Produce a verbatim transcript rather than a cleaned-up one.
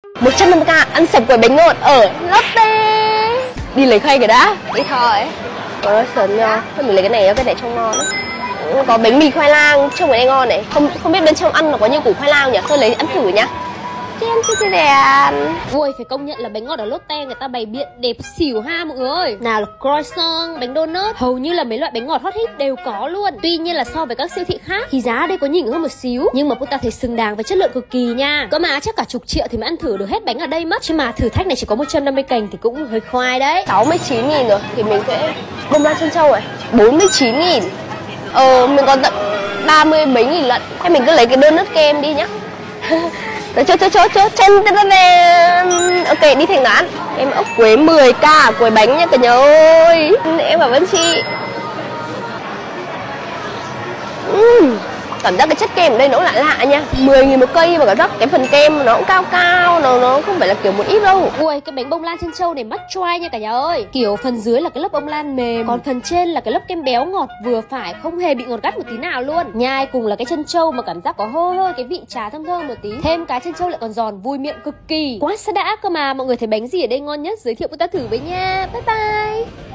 một trăm năm mươi k ăn sập quầy bánh ngọt ở Lotte. Đi lấy khay cái đã. Đi thôi. Có sớm nha. Thôi mình lấy cái này, cái này trông ngon đấy. Có bánh mì khoai lang, trông cái này ngon này. Không không biết bên trong ăn nó có nhiều củ khoai lang nhỉ? Tôi lấy ăn thử nhá. Ui, phải công nhận là bánh ngọt ở Lotte người ta bày biện đẹp xỉu ha mọi người ơi. Nào là croissant, bánh donut, hầu như là mấy loại bánh ngọt hot hit đều có luôn. Tuy nhiên là so với các siêu thị khác thì giá đây có nhỉnh hơn một xíu, nhưng mà Puta thấy xứng đáng với chất lượng cực kỳ nha. Cơ mà chắc cả chục triệu thì mới ăn thử được hết bánh ở đây mất. Chứ mà thử thách này chỉ có một trăm năm mươi cành thì cũng hơi khoai đấy. Sáu mươi chín nghìn rồi thì mình sẽ bông lan trân châu này bốn mươi chín nghìn. Ờ mình còn tận ba mươi mấy nghìn lận. Hay mình cứ lấy cái donut kem đi nhá. Chốt chốt chốt chốt chân. Ok đi thành đoán. Em ốc quế mười k quầy bánh nha cả nhà ơi. Em cảm ơn chị. uhm, Cảm giác cái chất kem ở đây nó lạ lạ nha. Mười nghìn một cây mà cảm giác cái phần kem nó cũng cao cao. Nó nó không phải là kiểu một ít đâu. Ui, cái bánh bông lan trân châu này must try nha cả nhà ơi. Kiểu phần dưới là cái lớp bông lan mềm, còn phần trên là cái lớp kem béo ngọt vừa phải, không hề bị ngọt gắt một tí nào luôn. Nhai cùng là cái trân châu mà cảm giác có hơi hơi cái vị trà thơm thơm một tí. Thêm cái trân châu lại còn giòn vui miệng cực kỳ. Quá sẽ đã cơ mà. Mọi người thấy bánh gì ở đây ngon nhất giới thiệu Puta thử với nha. Bye bye.